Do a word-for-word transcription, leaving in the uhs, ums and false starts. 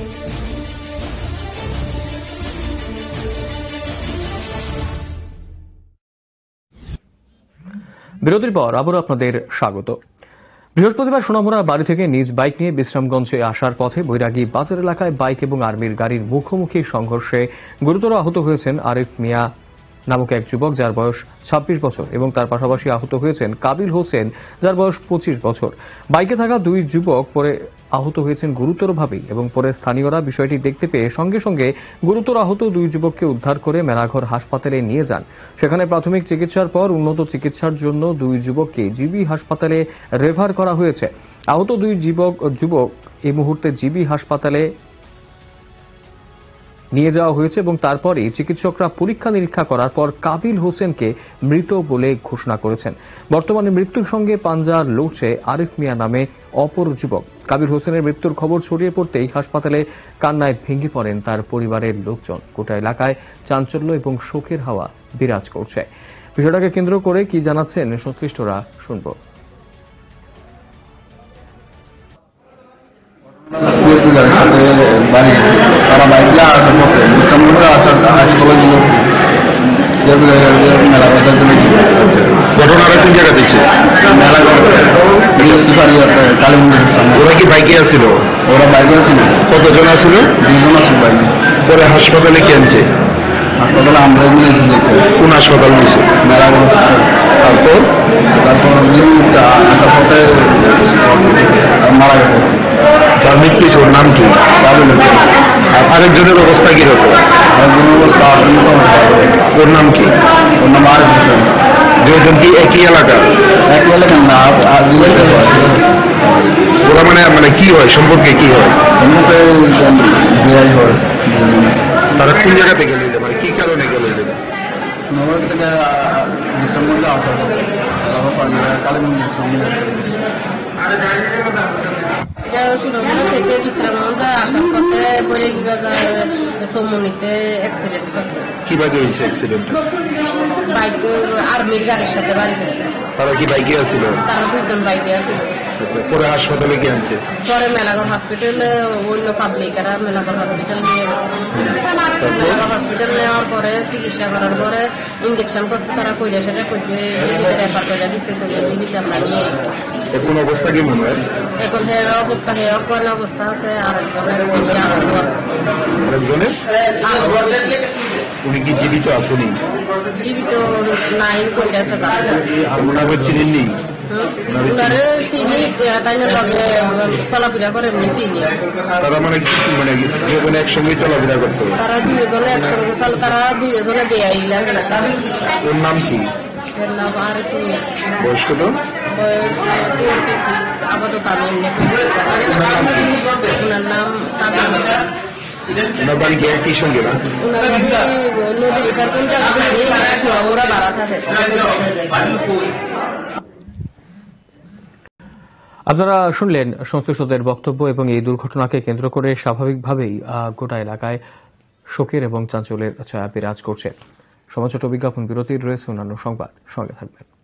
বিরতির পর আবারও আপনাদের স্বাগত। বৃহস্পতিবার সোনামুড়ার বাড়ি থেকে নিজ বাইক নিয়ে বিশ্রামগঞ্জে আসার পথে বৈরাগী বাজার এলাকায় বাইক এবং আর্মির গাড়ির মুখোমুখি সংঘর্ষে গুরুতর আহত হয়েছেন আরিফ মিয়া নামক এক যুবক, যার বয়স ছাব্বিশ বছর, এবং তার পাশাপাশি আহত হয়েছেন কাবিল হোসেন, যার বয়স পঁচিশ বছর। বাইকে থাকা দুই যুবক পরে আহত হয়েছেন গুরুতরভাবেই, এবং পরে স্থানীয়রা বিষয়টি দেখতে পেয়ে সঙ্গে সঙ্গে গুরুতর আহত দুই যুবককে উদ্ধার করে মেলাঘর হাসপাতালে নিয়ে যান। সেখানে প্রাথমিক চিকিৎসার পর উন্নত চিকিৎসার জন্য দুই যুবককে জিবি হাসপাতালে রেফার করা হয়েছে। আহত দুই যুবক যুবক এই মুহূর্তে জিবি হাসপাতালে নিয়ে যাওয়া হয়েছে এবং তারপরে চিকিৎসকরা পরীক্ষা নিরীক্ষা করার পর কাবিল হোসেনকে মৃত বলে ঘোষণা করেছেন। বর্তমানে মৃত্যুর সঙ্গে পাঞ্জা লড়ছে আরিফ মিয়া নামে অপর যুবক। কাবিল হোসেনের মৃত্যুর খবর ছড়িয়ে পড়তেই হাসপাতালে কান্নায় ভেঙে পড়েন তার পরিবারের লোকজন। গোটা এলাকায় চাঞ্চল্য এবং শোকের হাওয়া বিরাজ করছে। বিষয়টাকে কেন্দ্র করে কি জানাচ্ছেন সংশ্লিষ্টরা শুনব। তারা বাইকলা আসার পথে বিশ্রামগঞ্জে আসার হাসপাতাল ছিল মেলা বাজার জন্য। ঘটনাটা কোন জায়গা দিচ্ছে? মেলাঘর সুপারি কালীমন্দিরের সামনে। ওরা কি বাইকে আসছিল? ওরা বাইকে আসছিল। কতজন আসছিল? দুজন আসছিল বাইকে। পরে হাসপাতালে কে আনছে? হাসপাতালে আমরা নিয়েছি দেখতে। কোন হাসপাতাল নিয়েছে? মেলাঘর হসপিটাল। তারপর তারপর আসার পথে মারা গেছে। যার মৃত্যু ওর নাম কি? আরেকজনের অবস্থা কিরকম? আরেকজনের অবস্থা ওর নাম কি? ওর নাম আরিফ হোসেন। দুজন কি একই এলাকা? একই এলাকা না, ওরা মানে মানে কি হয়, সম্পর্কে কি হয়? সম্পর্কে বিয়াই হয়। তারা কোন জায়গা থেকে গেল, মানে কি কারণে গেল? সোনামুড়া থেকে বিশ্রামগঞ্জে আসার পথে কালীমন্দিরের সামনে। সোনামুড়া থেকে বিশ্রামগঞ্জে আসার পথে বৈরাগী বাজার সমনিতে অ্যাক্সিডেন্ট হচ্ছে। কিভাবে হয়েছে অ্যাক্সিডেন্ট? বাইক আর্মির গাড়ির সাথে বাড়ি গেছে। তারা কি বাইকে আসছিল? তারা দুইজন বাইকে আছিল। পরে হাসপাতালে কি আনছে? পরে মেলাঘর হসপিটালে অন্য পাবলিকরা মেলাঘর হসপিটাল নিয়ে গেছে। মেলাঘর হসপিটাল নেওয়ার পরে চিকিৎসা করার পরে ইঞ্জেকশন করছে, তারা কইরা সেটা কইছে জিবিতে রেফার করে দিচ্ছে, কইছে জিবিতে আমরা নিয়ে গেছি। এখন অবস্থা কি মনে হয়? এখন হের অবস্থা হে অজ্ঞান অবস্থা আছে, আরেকজনের বেশি আহত আছে। আরেকজনের আহত বেশি। উনি কি জীবিত আসেনি? জীবিত নাই কইতেছে তারা। আর ওনাকে চিনেননি? উনারে চিনি, তাইনের লগে চলাফেরা করে এমনি চিনি। তারা মানে মানে দুজনে একসঙ্গে চলাফেরা করতো? তারা দুজনে একসঙ্গে চলে, তারা দুজনে বেআইলা গেছে। ওর নাম কি? এর নাম আরিফ মিয়া। বয়স কত? বয়স টোয়েন্টি সিক্স। আপাতত আমি এমনি কইছি। ওনার নাম কাবিল হোসেন। ওনার বাড়ি কি একই সঙ্গে না? ওনার বাড়ি নদীর এপার কোন জায়গা ওরা বাড়া থাকে। আপনারা শুনলেন সংশ্লিষ্টদের বক্তব্য, এবং এই দুর্ঘটনাকে কেন্দ্র করে স্বাভাবিকভাবেই গোটা এলাকায় শোকের এবং চাঞ্চল্যের ছায়া বিরাজ করছে। সমাজ ছোট বিজ্ঞাপন বিরতির রয়েছে অন্যান্য সংবাদ, সঙ্গে থাকবেন।